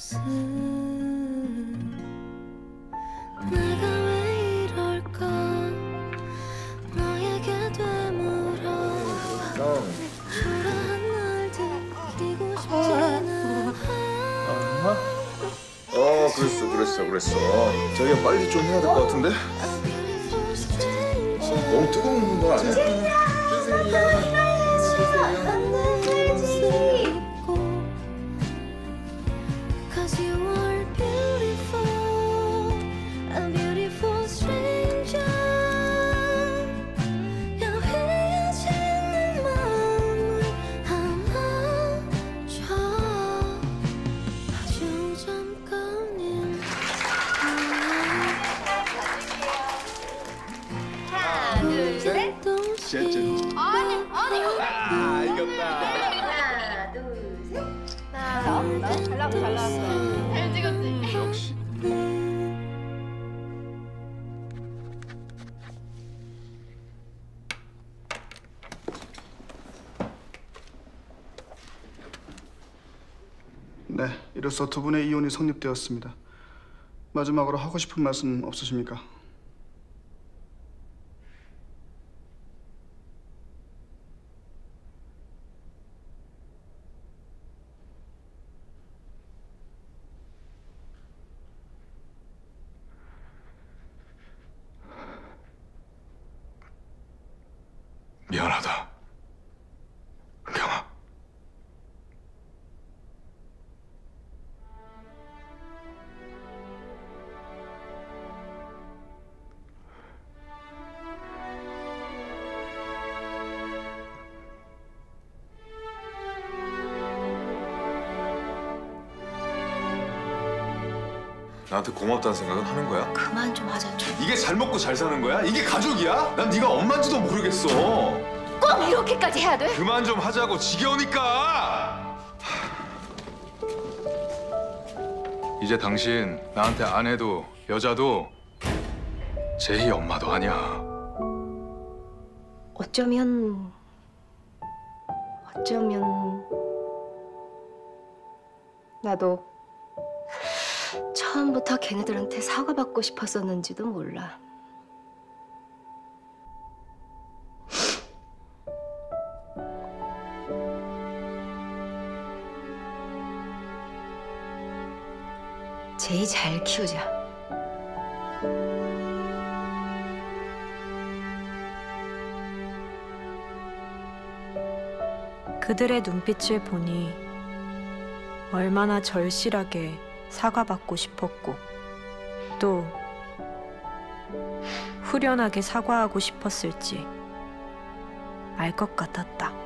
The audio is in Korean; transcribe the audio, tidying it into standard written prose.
내가 왜 이럴까 너에게 되물어 초라한 날 들키고 싶지는 그랬어. 자기가 빨리 좀 해야 될 것 같은데? 너무 뜨거운 거 아니야? 아니. 이겼다. 하나, 둘, 셋. 잘 나왔어. 잘 찍었지? 역시. 네, 이로써 두 분의 이혼이 성립되었습니다. 마지막으로 하고 싶은 말씀 없으십니까? 미안하다. 경아. 나한테 고맙다는 생각은 하는 거야? 그만 좀 하자 좀. 이게 잘 먹고 잘 사는 거야? 이게 가족이야? 난 네가 엄마인지도 모르겠어. 꼭 이렇게까지 해야 돼? 그만 좀 하자고. 지겨우니까. 이제 당신 나한테 아내도 여자도 제희 엄마도 아니야. 어쩌면 나도 처음부터 걔네들한테 사과받고 싶었었는지도 몰라. 제이 잘 키우자. 그들의 눈빛을 보니 얼마나 절실하게 사과받고 싶었고 또 후련하게 사과하고 싶었을지 알 것 같았다.